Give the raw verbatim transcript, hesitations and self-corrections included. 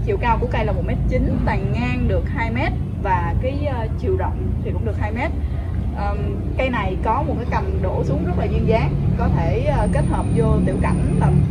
chiều cao của cây là một mét chín, tàn ngang được hai mét và cái uh, chiều rộng thì cũng được hai mét. Um, cây này có một cái cành đổ xuống rất là duyên dáng, có thể uh, kết hợp vô tiểu cảnh làm